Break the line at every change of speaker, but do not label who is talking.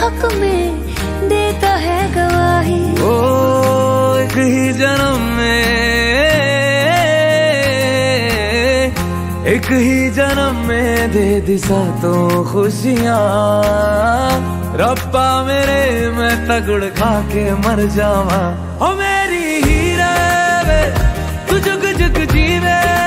हक में देता है गवाही।
ओ एक ही जन्म में, एक ही जन्म में दे दी सातों खुशियाँ। रब्बा मेरे मैं तगड़ खा के मर जावा। ओ मेरी हीरे वे तू जुग जुग जीवे।